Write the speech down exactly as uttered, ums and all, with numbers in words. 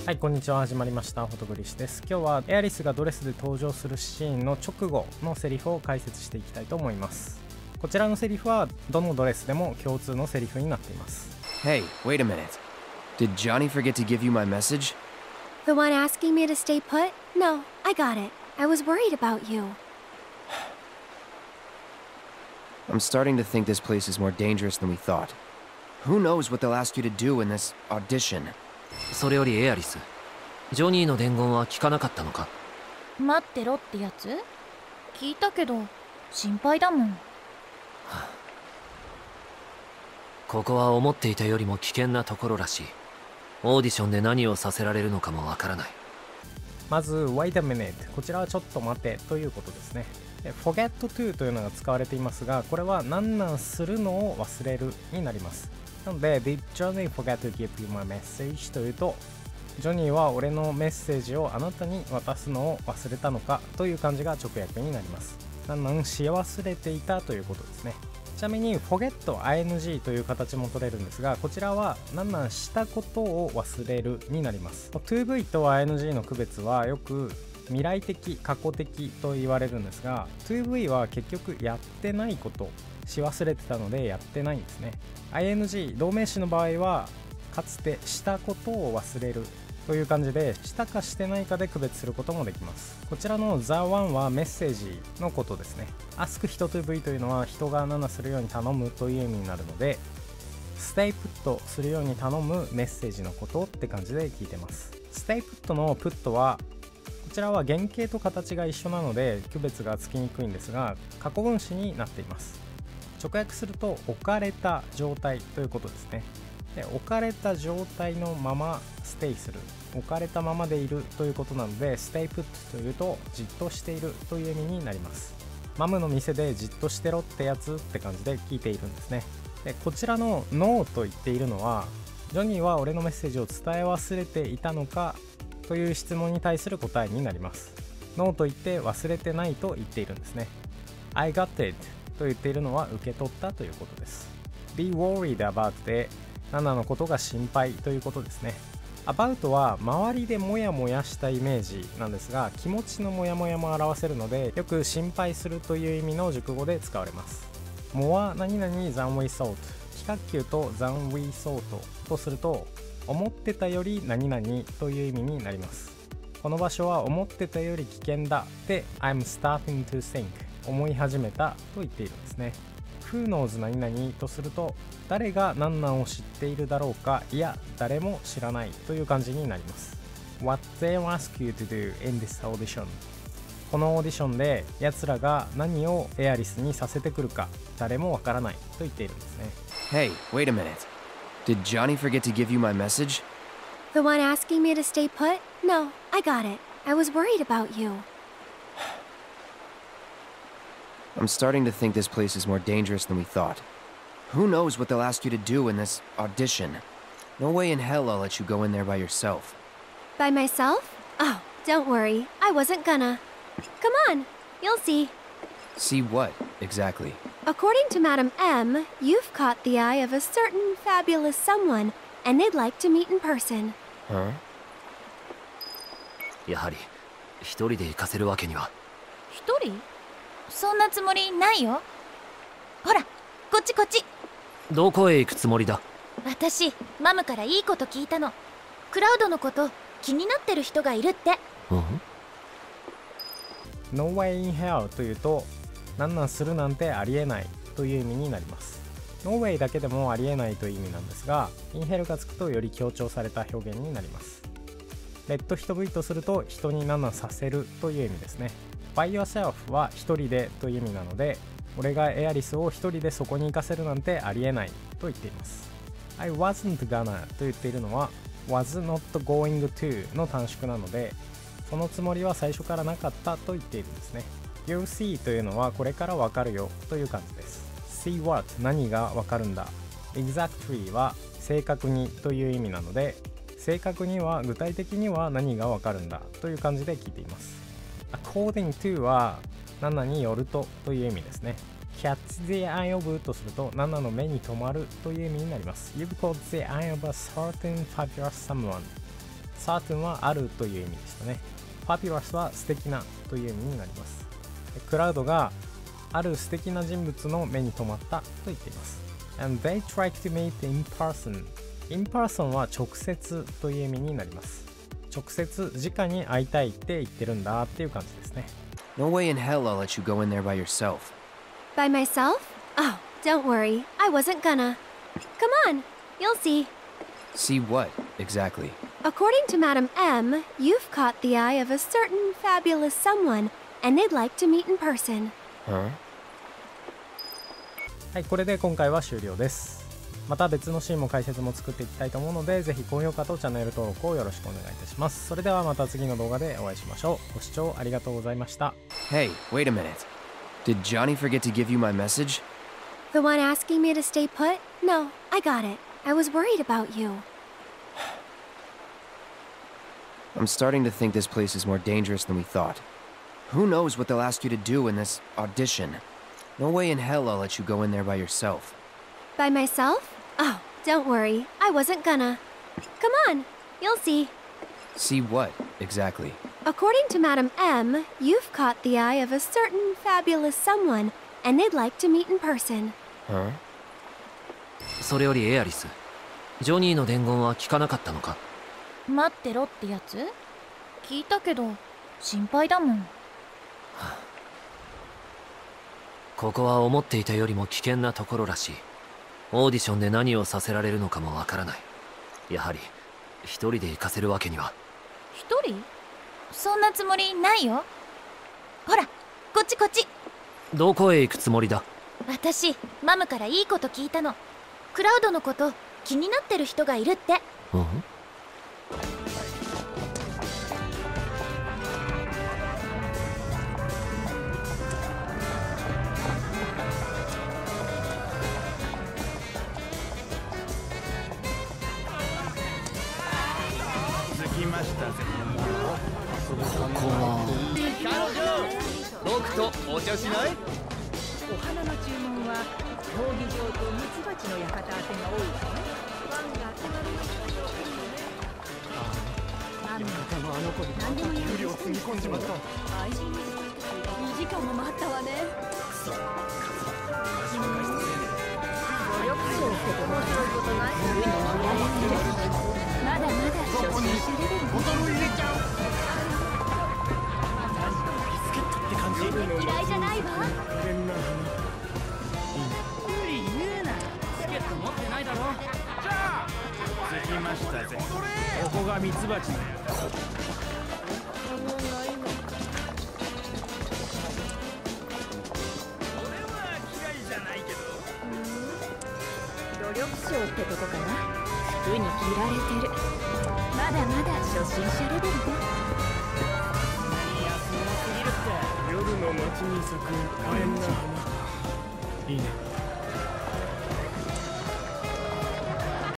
はい、こんにちは。始まりました。フォトグリシです。今日はエアリスがドレスで登場するシーンの直後のセリフを解説していきたいと思います。こちらのセリフはどのドレスでも共通のセリフになっています。 Hey, wait a minute. Did Johnny forget to give you my message? The one asking me to stay put? No, I got it. I was worried about you. I'm starting to think this place is more dangerous than we thought. Who knows what they'll ask you to do in this audition? それよりエアリス、ジョニーの伝言は聞かなかったのか？ 待ってろってやつ？聞いたけど心配だもん。 ここは思っていたよりも危険なところらしい。オーディションで何をさせられるのかもわからない。 まず Wait a minute、 こちらはちょっと待てということですね。Forget to というのが使われていますが、これは何々するのを忘れるになります。なので Did Johnny forget to give you my message というと、ジョニーは俺のメッセージをあなたに渡すのを忘れたのかという感じが直訳になります。何々し忘れていたということですね。ちなみに forget アイエヌジー という形も取れるんですが、こちらは何々したことを忘れるになります。 トゥーブイ と アイエヌジー の区別はよく未来的過去的と言われるんですが、 トゥーブイ は結局やってないこと、し忘れてたのでやってないんですね。 アイエヌジー 動名詞の場合はかつてしたことを忘れるという感じで、したかしてないかで区別することもできます。こちらの The One はメッセージのことですね。 Ask 人 to be というのは人が何々するように頼むという意味になるので、 Stay put するように頼むメッセージのことって感じで聞いてます。 Stay put の put はこちらは原型と形が一緒なので区別がつきにくいんですが、過去分詞になっています。直訳すると置かれた状態ということですね。で、置かれた状態のままステイする、置かれたままでいるということなので、 Stay put というとじっとしているという意味になります。マムの店でじっとしてろってやつって感じで聞いているんですね。で、こちらの No と言っているのは、ジョニーは俺のメッセージを伝え忘れていたのかという質問に対する答えになります。 No と言って忘れてないと言っているんですね。 I got it と言っているのは受け取ったということです。 Be worried about で何々のことが心配ということですね。 About は周りでモヤモヤしたイメージなんですが、気持ちのモヤモヤも表せるので、よく心配するという意味の熟語で使われます。 More 何々 than we thought、 非角球と than we thought とすると思ってたより何々という意味になります。この場所は思ってたより危険だで I'm starting to think、 思い始めたと言っているんですね。 Who knows 何々とすると誰が何々を知っているだろうか、いや誰も知らないという感じになります。 What they ask you to do in this audition、 このオーディションで奴らが何をエアリスにさせてくるか誰もわからないと言っているんですね。 Hey, wait a minute. Did Johnny forget to give you my message? The one asking me to stay put? No, I got it. I was worried about you. I'm starting to think this place is more dangerous than we thought. Who knows what they'll ask you to do in this audition? No way in hell I'll let you go in there by yourself. By myself? Oh, don't worry. I wasn't gonna. Come on, you'll see. See what, exactly? According to Madam M, you've caught the eye of a certain fabulous someone, and they'd like to meet in person. Huh? やはり一人で行かせるわけには。 一人？そんなつもりないよ。ほら、こっちこっち。 どこへ行くつもりだ？ 私、マムからいいこと聞いたの。クラウドのこと気になってる人がいるって。 うん？ No way in hell というと何々するなんてありえないという意味になります。 No way だけでもありえないという意味なんですが、インヘルがつくとより強調された表現になります。 Let 人 V とすると人に何々させるという意味ですね。 By yourself は一人でという意味なので、俺がエアリスを一人でそこに行かせるなんてありえないと言っています。 I wasn't gonna と言っているのは was not going to の短縮なので、そのつもりは最初からなかったと言っているんですね。 You'll see というのはこれからわかるよという感じです。 See what 何がわかるんだ。 Exactly は正確にという意味なので、正確には具体的には何がわかるんだという感じで聞いています。 According to は何々によるとという意味ですね。 Catch the eye of とすると何々の目に留まるという意味になります。 You've caught the eye of a certain fabulous someone。 certain はあるという意味でしたね。fabulous は素敵なという意味になります。クラウドがある素敵な人物の目に留まったと言っています。And they tried to meet in person. in person は直接という意味になります。直接直に会いたいって言ってるんだっていう感じですね。 No way in hell I'll let you go in there by yourself. By myself? Oh, don't worry. I wasn't gonna. Come on, you'll see. See what, exactly? According to Madam M, you've caught the eye of a certain fabulous someone, and they'd like to meet in person. Huh? はい、これで今回は終了です。また別のシーンも解説も作っていきたいと思うので、ぜひ高評価とチャンネル登録をよろしくお願いいたします。それではまた次の動画でお会いしましょう。ご視聴ありがとうございました。 Hey, wait a minute. Did Johnny forget to give you my message? The one asking me to stay put? No, I got it. I was worried about you. I'm starting to think this place is more dangerous than we thought. Who knows what they'll ask you to do in this audition? No way in hell I'll let you go in there by yourself. By myself? Oh, don't worry. I wasn't gonna. Come on, you'll see. See what, exactly? According to Madam M, you've caught the eye of a certain fabulous someone, and they'd like to meet in person. Huh? それよりエアリス、ジョニーの伝言は聞かなかったのか？ 待ってろってやつ？聞いたけど心配だもん。 ここは思っていたよりも危険なところらしい。オーディションで何をさせられるのかもわからない。やはり一人で行かせるわけには。 一人？そんなつもりないよ。ほら、こっちこっち。 どこへ行くつもりだ？ 私、マムからいいこと聞いたの。クラウドのこと気になってる人がいるって。 うん？ここは僕とお茶しない？ お花の注文は闘技場とミツバチの館宛てが多いわね。ファンが集まる館のあの子に何でも有料を積み込んじまった。愛人ににじかんも待ったわね。くそ、努力賞って面白いことない？まだまだ初心者レベル。ボトル入れちゃう。嫌いじゃないわ。無理言うな。チケット持ってないだろ。じゃあ着きましたぜ。ここがミツバチのやつ。俺は嫌いじゃないけど。努力賞ってとこかな。服に着られてる。まだまだ初心者レベルね。夜の街に咲く可憐な花。いいね。